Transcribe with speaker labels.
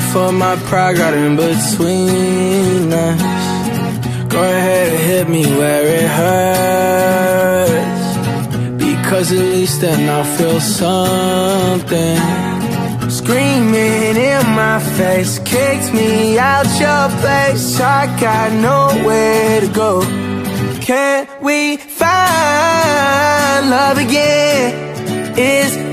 Speaker 1: for my pride got in between us. Go ahead and hit me where it hurts, because at least then I'll feel something. Screaming in my face, kicked me out your place. I got nowhere to go. Can we find love again? Is